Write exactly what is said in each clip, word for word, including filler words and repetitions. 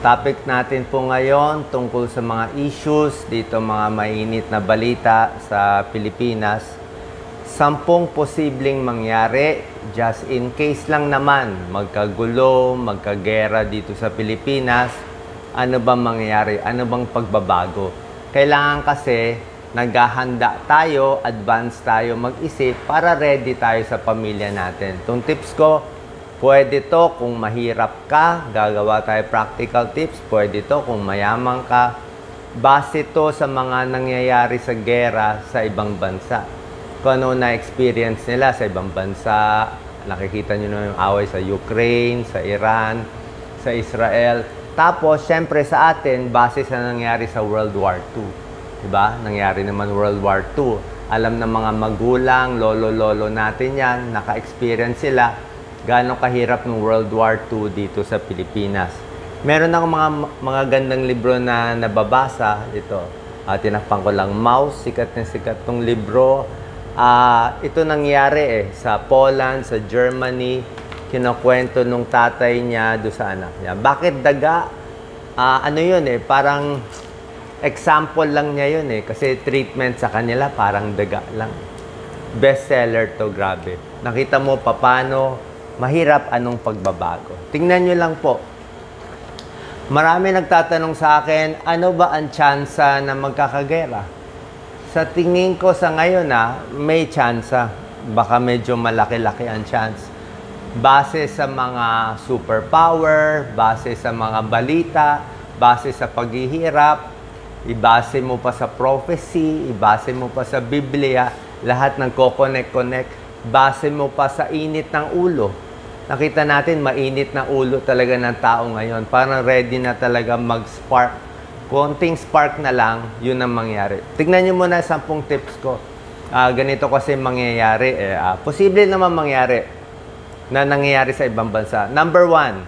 topic natin po ngayon tungkol sa mga issues dito, mga mainit na balita sa Pilipinas. Sampung posibleng mangyari, just in case lang naman, magkagulo, magkagera dito sa Pilipinas. Ano bang mangyayari? Ano bang pagbabago? Kailangan kasi naghahanda tayo, advance tayo mag-isip para ready tayo sa pamilya natin. Itong tips ko, pwede to kung mahirap ka, gagawa tayo practical tips. Pwede to kung mayaman ka. Base to sa mga nangyayari sa gera sa ibang bansa. Kung ano na-experience nila sa ibang bansa. Nakikita nyo na yung away sa Ukraine, sa Iran, sa Israel. Tapos, syempre sa atin, base sa nangyari sa World War Two. Diba? Nangyari naman World War Two. Alam ng mga magulang, lolo-lolo natin yan, naka-experience sila. Gaano kahirap ng World War Two dito sa Pilipinas. Meron akong mga, mga gandang libro na nababasa. Ito, uh, tinakpan ko lang, Mouse, sikat na sikat tong libro. Uh, ito nangyari eh, sa Poland, sa Germany. Kinukwento nung tatay niya do sa anak niya. Bakit daga? Uh, ano yun eh, parang example lang niya yun eh. Kasi treatment sa kanila parang daga lang. Bestseller to, grabe. Nakita mo paano mahirap anong pagbabago. Tingnan nyo lang po. Marami nagtatanong sa akin, ano ba ang tsansa na magkakagera? Sa tingin ko sa ngayon ah, may tsansa. Baka medyo malaki-laki ang chance. Base sa mga superpower, base sa mga balita, base sa paghihirap, ibase mo pa sa prophecy, ibase mo pa sa Biblia, lahat ng ko-connect-connect, base mo pa sa init ng ulo. Nakita natin, mainit na ulo talaga ng tao ngayon. Parang ready na talaga mag-spark. Konting spark na lang, yun ang mangyari. Tignan nyo muna sampung tips ko. Uh, ganito kasi mangyayari. Eh, uh, posible naman mangyari na nangyayari sa ibang bansa. Number one,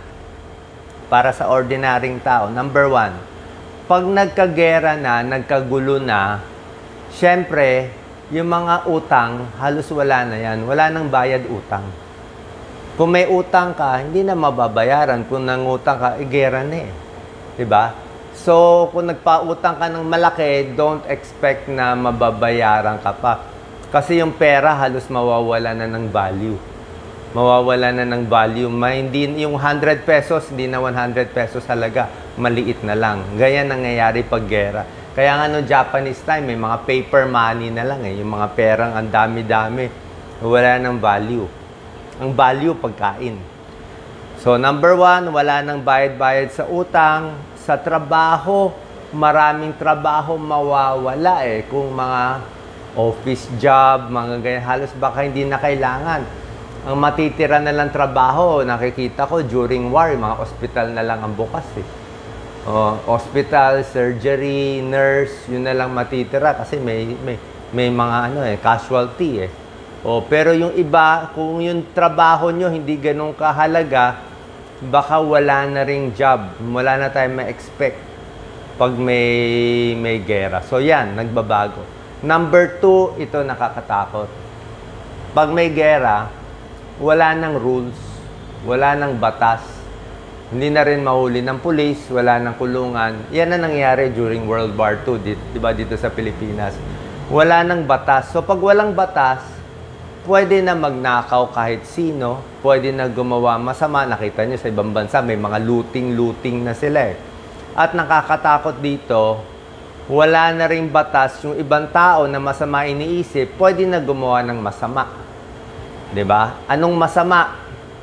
para sa ordinaryong tao, number one, pag nagkagera na, nagkagulo na, syempre, yung mga utang, halos wala na yan. Wala nang bayad utang. Kung may utang ka, hindi na mababayaran. Kung nangutang ka, igera na eh. Diba? So, kung nagpautang ka ng malaki, don't expect na mababayaran ka pa. Kasi yung pera, halos mawawala na ng value. Mawawala na ng value. May, hindi, yung one hundred pesos, hindi na one hundred pesos halaga. Maliit na lang. Ganyan nangyayari pag gera. Kaya nga no Japanese time, may mga paper money na lang eh. Yung mga perang ang dami-dami. Wala ng value. Ang value, pagkain. So, number one, wala nang bayad-bayad sa utang. Sa trabaho, maraming trabaho mawawala eh. Kung mga office job, mga ganyan, halos baka hindi na kailangan. Ang matitira na lang trabaho, nakikita ko during war, mga hospital na lang ang bukas eh. Oh, hospital, surgery, nurse, yun na lang matitira kasi may may may mga ano eh, casualty eh. Oh, pero yung iba, kung yung trabaho nyo hindi ganun kahalaga, baka wala na ring job. Wala na tayong ma-expect pag may may gera. So yan, nagbabago. Number two, ito nakakatakot. Pag may gera, wala nang rules, wala nang batas, hindi na rin mahuli ng pulis, wala nang kulungan. Yan ang nangyari during World War Two, di, di ba, dito sa Pilipinas. Wala nang batas. So pag walang batas, pwede na magnakaw kahit sino, pwede na gumawa masama. Nakita nyo sa ibang bansa, may mga looting-looting na sila eh. At nakakatakot dito, wala na ring batas. Yung ibang tao na masama iniisip, pwede na gumawa ng masama. Diba? Anong masama?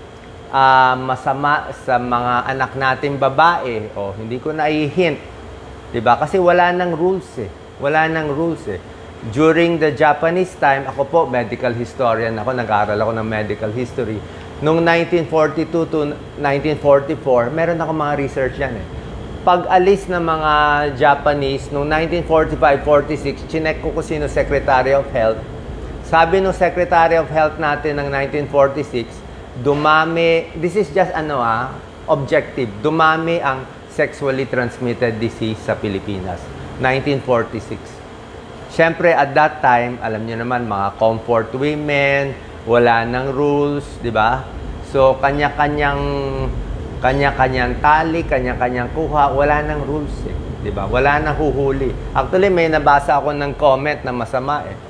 Uh, masama sa mga anak nating babae. O, hindi ko na i-hint. Diba? Kasi wala nang rules eh. Wala nang rules eh. During the Japanese time, ako po, medical historian ako. Nag-aaral ako ng medical history. Noong nineteen forty-two to nineteen forty-four, meron ako mga research yan eh. Pag-alis ng mga Japanese, noong nineteen forty-five forty-six, chinek ko kung sino Secretary of Health. Sabi ng Secretary of Health natin ng nineteen forty-six, dumami, this is just ano ah, objective, dumami ang sexually transmitted disease sa Pilipinas. nineteen forty-six. Siyempre, at that time, alam niyo naman, mga comfort women, wala nang rules, di ba? So, kanya-kanyang Kanya-kanyang tali, kanya-kanyang kuha, wala nang rules eh. Diba? Wala nang huhuli. Actually, may nabasa ako ng comment na masama eh.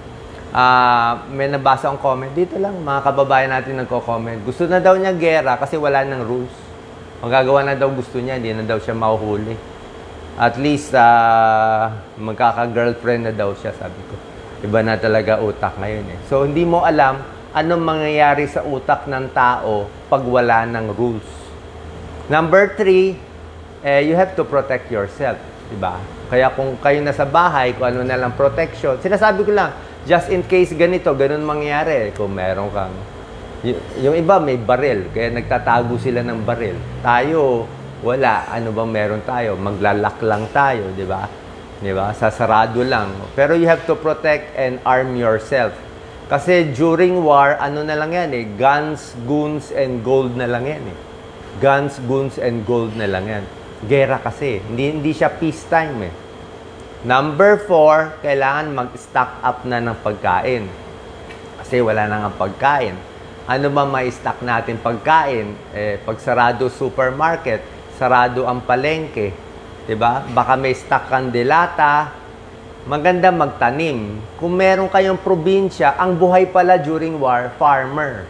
Uh, may nabasa akong comment. Dito lang, mga kababayan natin nagko-comment. Gusto na daw niya gera kasi wala nang rules. Magagawa na daw gusto niya, hindi na daw siya mahuhuli. At least, uh, magkaka-girlfriend na daw siya, sabi ko. Iba na talaga utak ngayon eh. So, hindi mo alam anong mangyayari sa utak ng tao pag wala ng rules. Number three, eh, you have to protect yourself. Diba? Kaya kung kayo nasa bahay, kung ano na lang protection, sinasabi ko lang, just in case ganito, ganun mangyari. Kung meron kang, yung iba may baril, kaya nagtatago sila ng baril. Tayo, wala. Ano bang meron tayo? Maglalak lang tayo, di ba? Di ba? Sasarado lang. Pero you have to protect and arm yourself. Kasi during war, ano na lang yan eh, guns, goons, and gold na lang yan eh. Guns, goons, and gold na lang yan. Gera kasi. Hindi, hindi siya peacetime eh. Number four, kailangan mag-stock up na ng pagkain. Kasi wala na nga pagkain. Ano ba ma-stock natin pagkain? Eh, pag sarado supermarket, sarado ang palengke. Diba? Baka may stock kang delata. Maganda magtanim. Kung meron kayong probinsya, ang buhay pala during war, farmer.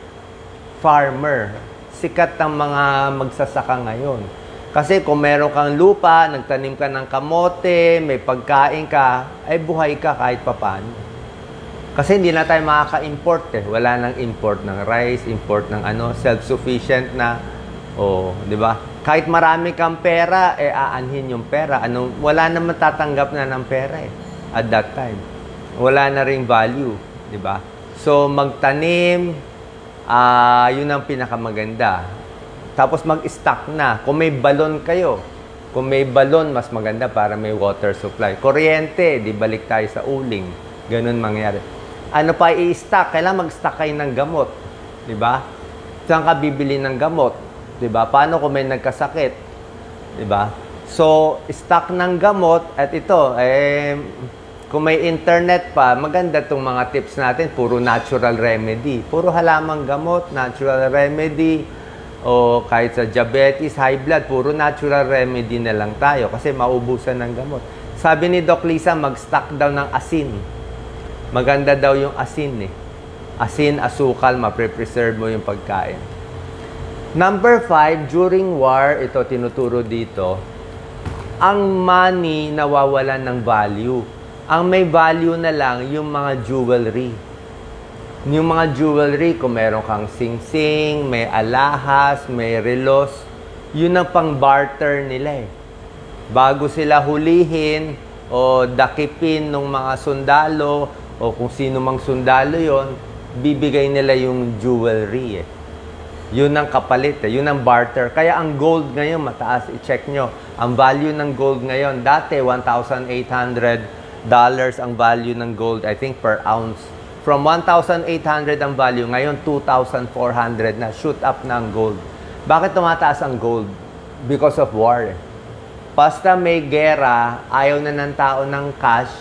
Farmer. Sikat ang mga magsasaka ngayon. Kasi kung meron kang lupa, nagtanim ka ng kamote, may pagkain ka, ay buhay ka kahit papaano. Kasi hindi na tayo makaka-import eh. Wala nang import ng rice, import ng ano, self-sufficient na. O, di ba? Kahit marami kang pera, eh aanhin yung pera. Ano, wala na matatanggap na ng pera eh. At that time. Wala na ring value. Di ba? So, magtanim, ah, uh, yun ang pinakamaganda. Tapos mag-stock na. Kung may balon kayo, kung may balon, mas maganda para may water supply. Kuryente, di balik tayo sa uling. Ganun mangyari. Ano pa i-stock? Kailangan mag-stock kayo ng gamot. Di ba? Saan ka bibili ng gamot? Di ba? Paano kung may nagkasakit? Di ba? So, stock ng gamot. At ito, eh, kung may internet pa, maganda itong mga tips natin. Puro natural remedy. Puro halamang gamot, natural remedy. O kahit sa diabetes, high blood, puro natural remedy na lang tayo kasi maubusan ng gamot. Sabi ni Doc Lisa, mag-stock daw ng asin. Maganda daw yung asin eh. Asin, asukal, mapre-preserve mo yung pagkain. Number five, during war, ito tinuturo dito, ang money nawawalan ng value. Ang may value na lang yung mga jewelry. Yung mga jewelry, kung meron kang sing-sing, may alahas, may relos, yun ang pang-barter nila eh. Bago sila hulihin o dakipin ng mga sundalo o kung sino mang sundalo yon, bibigay nila yung jewelry eh. Yun ang kapalit eh. Yun ang barter. Kaya ang gold ngayon, mataas. I-check nyo. Ang value ng gold ngayon, dati one thousand eight hundred dollars ang value ng gold, I think, per ounce. From one thousand eight hundred ang value, ngayon two thousand four hundred na. Shoot up na ang gold. Bakit tumataas ang gold? Because of war. Basta may gera, ayaw na ng tao ng cash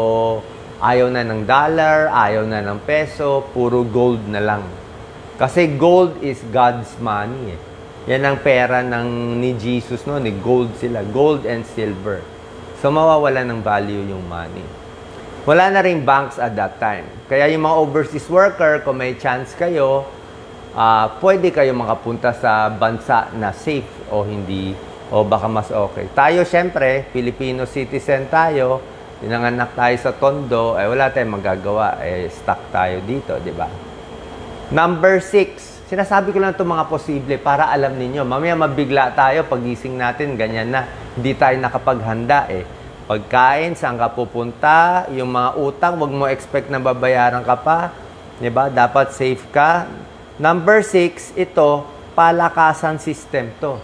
o ayaw na ng dollar, ayaw na ng peso, puro gold na lang. Kasi gold is God's money. Eh. Yan ang pera ng ni Jesus, no? Ni gold sila. Gold and silver. So, mawawala ng value yung money. Wala na rin banks at that time. Kaya yung mga overseas worker, kung may chance kayo, uh, pwede kayo makapunta sa bansa na safe o hindi, o baka mas okay. Tayo, syempre, Filipino citizen tayo, pinanganak tayo sa Tondo, eh wala tayong magagawa, eh stuck tayo dito, di ba? Number six, sinasabi ko lang itong mga posible para alam ninyo. Mamaya mabigla tayo, pagising natin, ganyan na. Hindi tayo nakapaghanda eh. Pagkain, saan ka pupunta, yung mga utang, wag mo expect na babayaran ka pa. Diba? Dapat safe ka. Number six, ito, palakasan system to.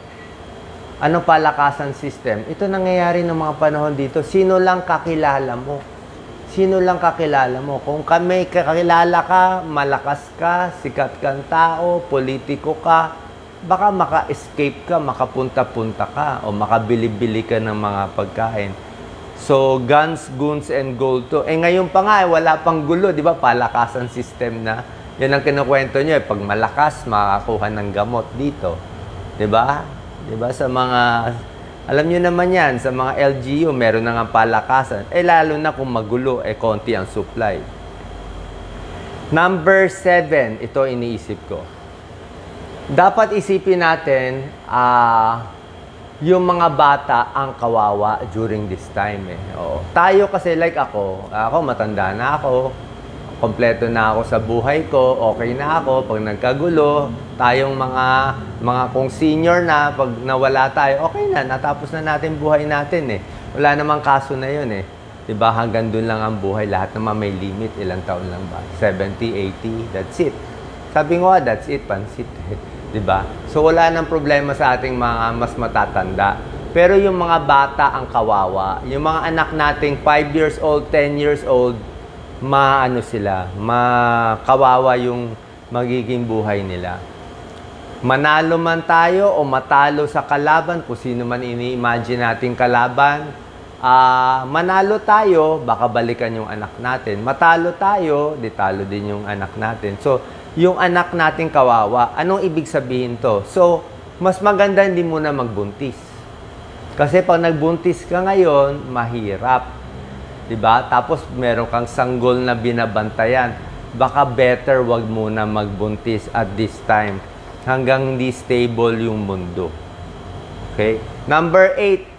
Anong palakasan system? Ito nangyayari ng mga panahon dito. Sino lang kakilala mo? Sino lang kakilala mo? Kung kami kakilala ka, malakas ka, sikat kang tao, politiko ka, baka maka-escape ka, makapunta-punta ka, o makabili-bili ka ng mga pagkain. So, guns, goons, and gold to. Eh, ngayon pa nga, eh, wala pang gulo, di ba? Palakasan system na. Yan ang kinukwento nyo, eh. Pag malakas, makakuha ng gamot dito. Di ba? Diba? Sa mga, alam nyo naman yan, sa mga L G U, meron na nga palakasan. Eh, lalo na kung magulo, eh, konti ang supply. Number seven, ito iniisip ko. Dapat isipin natin, ah, uh, yung mga bata ang kawawa during this time eh. Oo. Tayo kasi like ako, ako matanda na ako, kompleto na ako sa buhay ko, okay na ako, pag nagkagulo, tayong mga, mga kung senior na, pag nawala tayo, okay na, natapos na natin buhay natin eh. Wala namang kaso na yun eh. Diba, hanggang dun lang ang buhay, lahat naman may limit, ilang taon lang ba? seventy, eighty, that's it. Sabi ko, that's it, pansit eh. Diba? So, wala nang problema sa ating mga mas matatanda. Pero yung mga bata ang kawawa, yung mga anak nating five years old, ten years old, maano sila, makawawa yung magiging buhay nila. Manalo man tayo o matalo sa kalaban, kung sino man ini-imagine nating kalaban, uh, manalo tayo, baka balikan yung anak natin. Matalo tayo, di talo din yung anak natin. So, yung anak natin kawawa, anong ibig sabihin to? So, mas maganda hindi muna magbuntis. Kasi pag nagbuntis ka ngayon, mahirap. Diba? Tapos meron kang sanggol na binabantayan. Baka better wag muna magbuntis at this time. Hanggang hindi stable yung mundo. Okay? Number eight.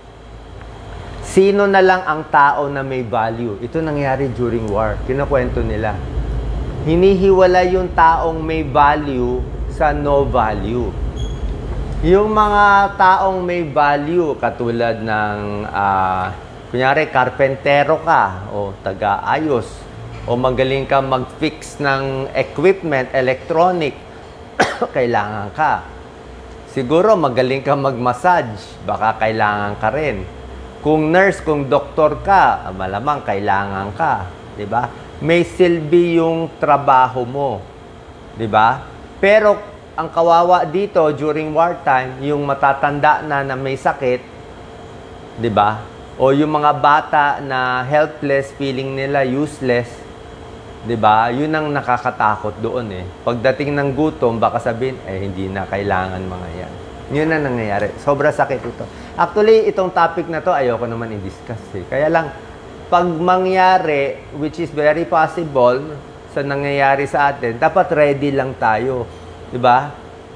Sino na lang ang tao na may value? Ito nangyari during war. Kinakwento nila. Hinihiwala yung taong may value sa no value. Yung mga taong may value, katulad ng, uh, kunyari, karpentero ka, o taga-ayos, o magaling ka mag-fix ng equipment, electronic, kailangan ka. Siguro, magaling ka mag-massage, baka kailangan ka rin. Kung nurse, kung doktor ka, malamang kailangan ka. Diba? May silbi yung trabaho mo. Diba? Pero, ang kawawa dito, during wartime, yung matatanda na na may sakit, diba? O yung mga bata na helpless, feeling nila useless, diba? Yun ang nakakatakot doon eh. Pagdating ng gutom, baka sabihin, eh, hindi na kailangan mga yan. Yun ang nangyayari. Sobra sakit ito. Actually, itong topic na to, ayoko naman i-discuss eh. Kaya lang, pag mangyari, which is very possible sa nangyayari sa atin, dapat ready lang tayo. Diba?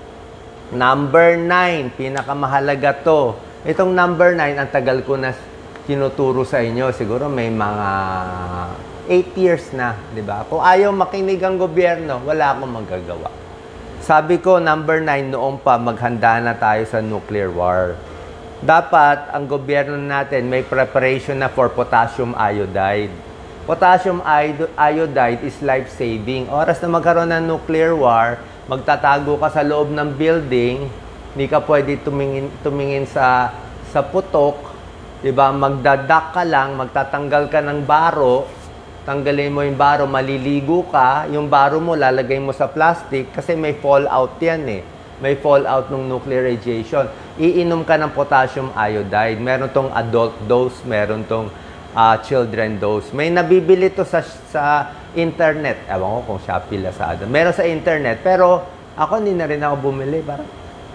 Number nine, pinakamahalaga to. Itong number nine, ang tagal ko na tinuturo sa inyo. Siguro may mga eight years na. Diba? Kung ayaw makinig ang gobyerno, wala akong magagawa. Sabi ko, number nine, noong pa, maghanda na tayo sa nuclear war. Dapat, ang gobyerno natin may preparation na for potassium iodide. Potassium iodide is life-saving. Oras na magkaroon ng nuclear war, magtatago ka sa loob ng building, hindi ka pwede tumingin, tumingin sa, sa putok, diba? Magdadak ka lang, magtatanggal ka ng baro, tanggalin mo yung baro, maliligo ka, yung baro mo lalagay mo sa plastic kasi may fallout yan eh. May fallout ng nuclear radiation. Iinom ka ng potassium iodide. Meron tong adult dose, meron tong uh, children dose. May nabibili to sa, sa internet. Ewan ko kung Shopee, Lazada. Meron sa internet. Pero ako hindi na rin ako bumili. Parang,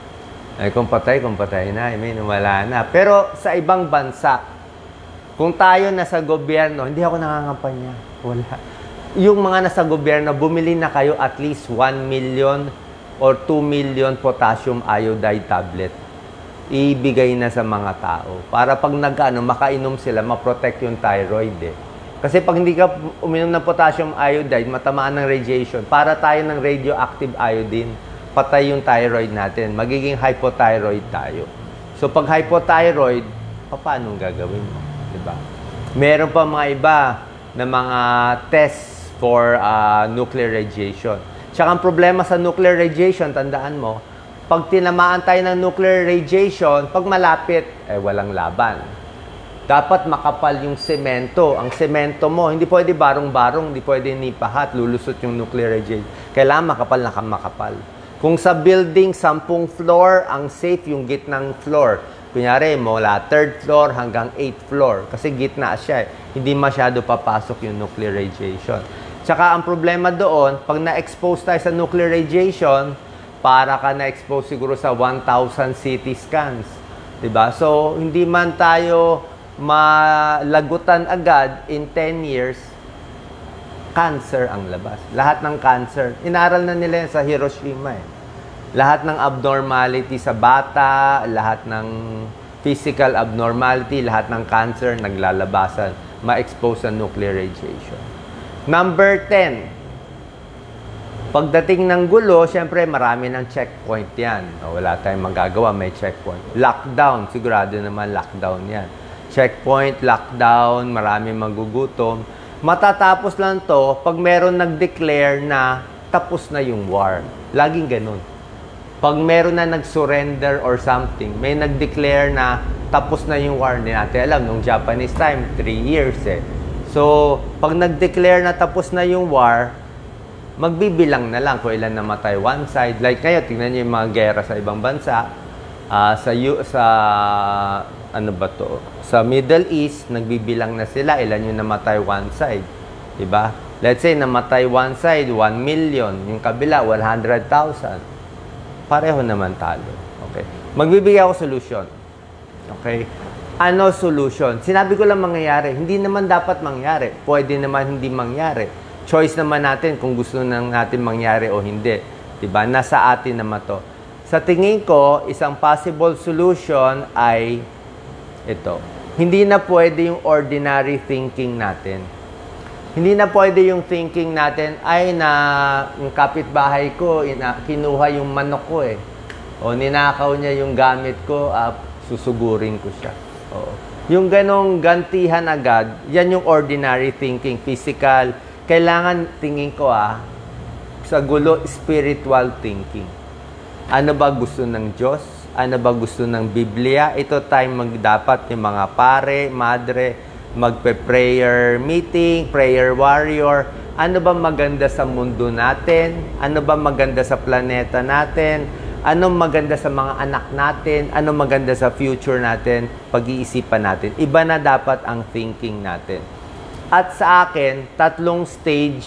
ay kung patay, kung patay na. I mean, wala na. Pero sa ibang bansa, kung tayo nasa gobyerno, hindi ako nangangampanya. Wala. Yung mga nasa gobyerno, bumili na kayo at least one million or two million potassium iodide tablet. Ibigay na sa mga tao. Para pag nag-ano, makainom sila, ma-protect yung thyroid eh. Kasi pag hindi ka uminom ng potassium iodide, matamaan ng radiation. Para tayo ng radioactive iodine, patay yung thyroid natin. Magiging hypothyroid tayo. So pag hypothyroid, paano gagawin mo? Diba? Meron pa mga iba na mga tests for uh, nuclear radiation. Tsaka ang problema sa nuclear radiation, tandaan mo, pag tinamaan tayo ng nuclear radiation, pag malapit, eh walang laban. Dapat makapal yung semento. Ang semento mo, hindi pwede barong-barong, hindi pwede nipahat, lulusot yung nuclear radiation. Kailangan makapal na makapal. Kung sa building, sampung floor, ang safe yung gitnang floor. Kunyari, mula third floor hanggang eighth floor. Kasi gitna siya, eh. Hindi masyado papasok yung nuclear radiation. Tsaka ang problema doon, pag na-expose tayo sa nuclear radiation, para ka na-expose siguro sa one thousand C T scans. Diba? So, hindi man tayo malagutan agad in ten years, cancer ang labas. Lahat ng cancer. Inaral na nila yan sa Hiroshima eh. Lahat ng abnormality sa bata, lahat ng physical abnormality, lahat ng cancer naglalabasan, ma-expose sa nuclear radiation. Number ten. Pagdating ng gulo, syempre marami ng checkpoint yan. Wala tayong magagawa, may checkpoint. Lockdown, sigurado naman lockdown yan. Checkpoint, lockdown, marami magugutom. Matatapos lang to pag meron nag-declare na tapos na yung war. Laging ganun. Pag meron na nag-surrender or something, may nag-declare na tapos na yung war, hindi natin alam. Nung Japanese time, three years eh. So, pag nag-declare na tapos na yung war, magbibilang na lang kung ilan namatay one side. Like kayo, tingnan niyo yung mga gera sa ibang bansa. Uh, sa, sa, ano ba to? Sa Middle East, nagbibilang na sila ilan yung namatay one side. Diba? Let's say, namatay one side, one million. Yung kabila, one hundred thousand. Pareho naman talo. Okay. Magbibigay ako solution. Okay. Ano solution? Sinabi ko lang mangyayari. Hindi naman dapat mangyari. Pwede naman hindi mangyari. Choice naman natin kung gusto nang natin mangyari o hindi. Diba? Nasa atin naman to. Sa tingin ko, isang possible solution ay ito. Hindi na pwede yung ordinary thinking natin. Hindi na pwede yung thinking natin, ay na yung kapitbahay ko, ina, kinuha yung manok ko eh. O ninakaw niya yung gamit ko, uh, susugurin ko siya. Oo. Yung ganong gantihan agad, yan yung ordinary thinking, physical. Kailangan, tingin ko ah, sa gulo, spiritual thinking. Ano ba gusto ng Diyos? Ano ba gusto ng Biblia? Ito time magdapat yung mga pare, madre, magpe-prayer meeting, prayer warrior. Ano ba maganda sa mundo natin? Ano ba maganda sa planeta natin? Ano maganda sa mga anak natin? Ano maganda sa future natin? Pag-iisipan natin. Iba na dapat ang thinking natin. At sa akin, tatlong stage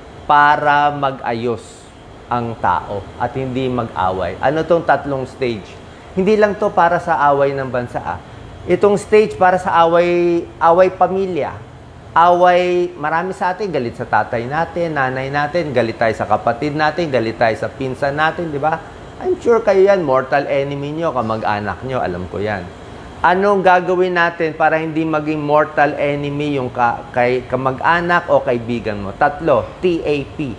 para mag-ayos ang tao at hindi mag-away. Ano tong tatlong stage? Hindi lang to para sa away ng bansa ah. Itong stage para sa away, away pamilya. Away, marami sa atin, galit sa tatay natin, nanay natin, galit tayo sa kapatid natin, galit tayo sa pinsan natin, di ba? I'm sure kayo yan, mortal enemy nyo, kamag-anak nyo, alam ko yan. Anong gagawin natin para hindi maging mortal enemy yung ka, kay kamag-anak o kaibigan mo? Tatlo, T A P.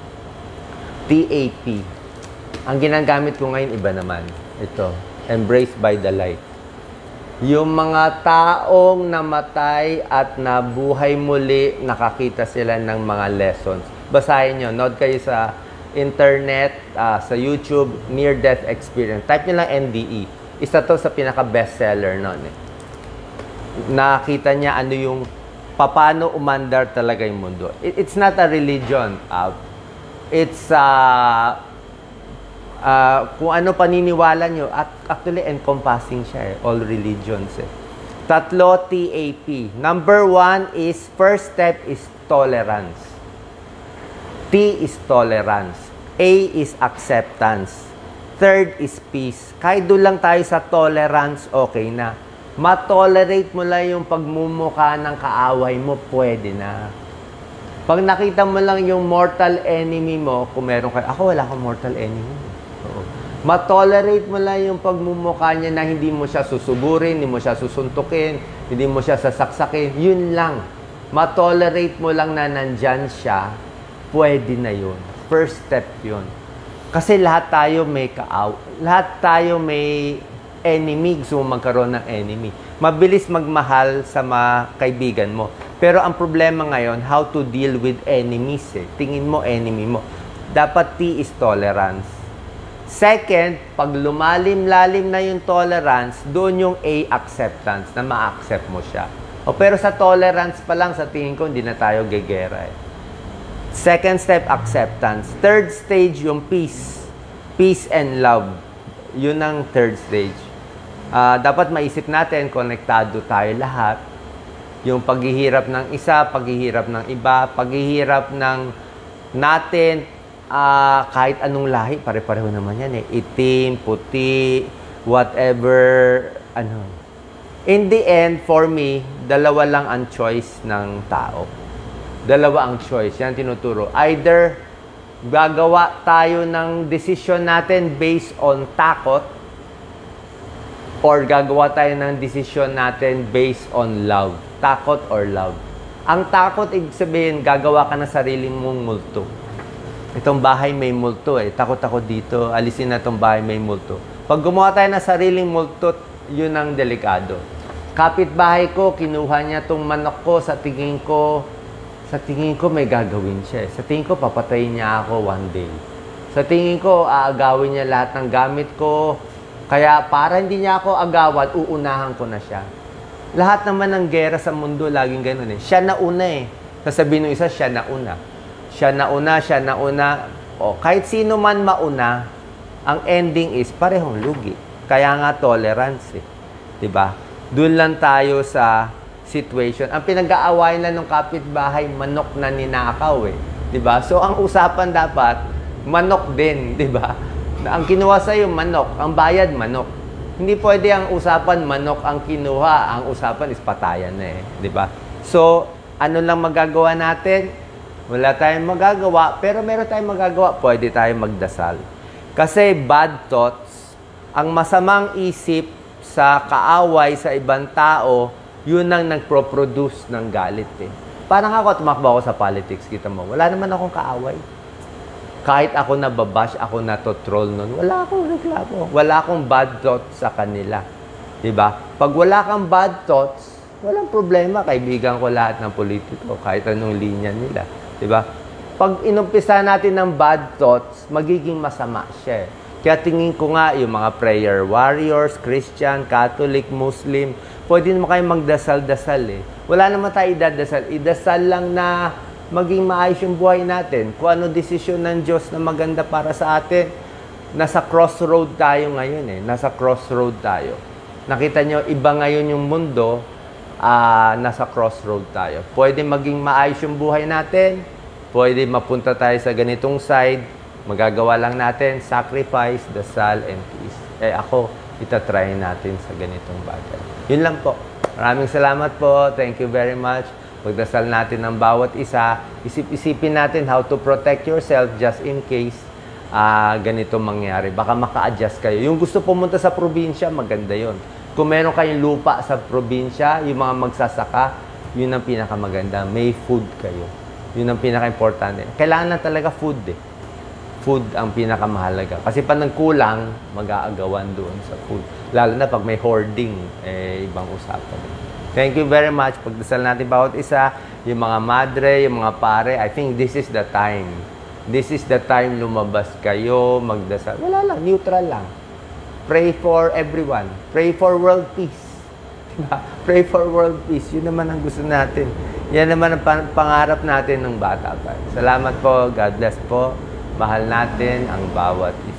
T A P. Ang ginagamit ko ngayon, iba naman. Ito, embrace by the light. Yung mga taong namatay at nabuhay muli, nakakita sila ng mga lessons. Basahin nyo, nood kayo sa internet, uh, sa YouTube, near-death experience. Type nyo lang N D E. Isa to sa pinaka-bestseller noon. Eh. Nakita niya ano yung, paano umandar talaga yung mundo. It, it's not a religion. Uh, it's uh, Uh, kung ano paniniwala nyo, at actually encompassing siya eh, all religions eh. Tatlo, T A P. Number one is, first step is tolerance. T is tolerance. A is acceptance. Third is peace. Kahit doon lang tayo sa tolerance, okay na. Ma-tolerate mo lang yung pagmumukha ng kaaway mo, pwede na. Pag nakita mo lang yung mortal enemy mo, kung meron kayo, ako wala akong mortal enemy. Ma-tolerate mo lang yung pagmumukha niya na hindi mo siya susugurin, hindi mo siya susuntukin, hindi mo siya sasaksakin. Yun lang. Ma-tolerate mo lang na nandyan siya, pwede na yun. First step yun. Kasi lahat tayo may kaaw. Lahat tayo may enemy. Gusto mo magkaroon ng enemy. Mabilis magmahal sa mga kaibigan mo. Pero ang problema ngayon, how to deal with enemies eh. Tingin mo, enemy mo. Dapat T is tolerance. Second, pag lumalim-lalim na yung tolerance, doon yung A, acceptance, na ma-accept mo siya. O, pero sa tolerance pa lang, sa tingin ko, hindi na tayo gegera eh. Second step, acceptance. Third stage, yung peace. Peace and love. Yun ang third stage. Uh, dapat maisip natin, konektado tayo lahat. Yung paghihirap ng isa, paghihirap ng iba, paghihirap ng natin, ah, kahit anong lahi, pare-pareho naman yan eh. Itim, puti, whatever, ano. In the end, for me, dalawa lang ang choice ng tao. Dalawa ang choice. Yan tinuturo. Either gagawa tayo ng decision natin based on takot, or gagawa tayo ng decision natin based on love. Takot or love. Ang takot, ibig sabihin, gagawa ka ng sariling mong multo. Itong bahay may multo eh. Takot ako dito. Alisin na itong bahay may multo. Pag gumawa tayo ng sariling multo, yun ang delikado. Kapitbahay ko, kinuha niya itong manok ko. Sa tingin ko, sa tingin ko may gagawin siya. Sa tingin ko, papatayin niya ako one day. Sa tingin ko, aagawin niya lahat ng gamit ko. Kaya para hindi niya ako agawan, uunahan ko na siya. Lahat naman ng gera sa mundo, laging ganun eh. Siya na una eh. Sasabihin ng isa, siya na una. Siya na una, siya na una. O, kahit sino man mauna, ang ending is parehong lugi. Kaya nga tolerance eh. Diba? Doon lang tayo sa situation. Ang pinag-aawayan lang ng kapitbahay, manok na ninakaw eh. Diba? So, ang usapan dapat, manok din. Diba? Ang kinuha sa'yo, manok. Ang bayad, manok. Hindi pwede ang usapan, manok ang kinuha. Ang usapan is patayan na eh. Diba? So, ano lang magagawa natin? Wala tayong magagawa, pero meron tayong magagawa. Pwede tayong magdasal. Kasi bad thoughts, ang masamang isip sa kaaway sa ibang tao, yun ang nagpro-produce ng galit eh. Parang ako, tumakbo ako sa politics, kita mo. Wala naman akong kaaway. Kahit ako nababash, ako natotroll nun, wala akong reklamo. Wala akong bad thoughts sa kanila. Diba? Pag wala kang bad thoughts, walang problema. Kaibigan ko lahat ng politiko, kahit anong linya nila. Diba? Pag inumpisa natin ng bad thoughts, magiging masama siya. Kaya tingin ko nga, yung mga prayer warriors, Christian, Catholic, Muslim, pwede naman kayong magdasal-dasal eh. Wala naman tayo idadasal. Idasal lang na maging maayos yung buhay natin. Kung ano desisyon ng Diyos na maganda para sa atin, nasa crossroad tayo ngayon eh. Nasa crossroad tayo. Nakita nyo, iba ngayon yung mundo, uh, nasa crossroad tayo. Pwede maging maayos yung buhay natin, pwede mapunta tayo sa ganitong side, magagawa lang natin, sacrifice, dasal, and peace. Eh ako, itatry natin sa ganitong bagay. Yun lang po. Maraming salamat po. Thank you very much. Magdasal natin ng bawat isa. Isip-isipin natin how to protect yourself just in case uh, ganito mangyari. Baka maka-adjust kayo. Yung gusto pumunta sa probinsya, maganda yon. Kung meron kayong lupa sa probinsya, yung mga magsasaka, yun ang pinakamaganda. May food kayo. Yun ang pinaka-importante. Kailangan lang talaga food eh. Food ang pinakamahalaga. Kasi pa nagkulang, mag-aagawan doon sa food. Lalo na pag may hoarding, eh, ibang usapan. Thank you very much. Pagdasal natin bawat isa, yung mga madre, yung mga pare, I think this is the time. This is the time lumabas kayo, magdasal. Wala lang, neutral lang. Pray for everyone. Pray for world peace. Diba? Pray for world peace. Yun naman ang gusto natin. Yan naman ang pangarap natin ng bata pa. Salamat po. God bless po. Mahal natin ang bawat isa.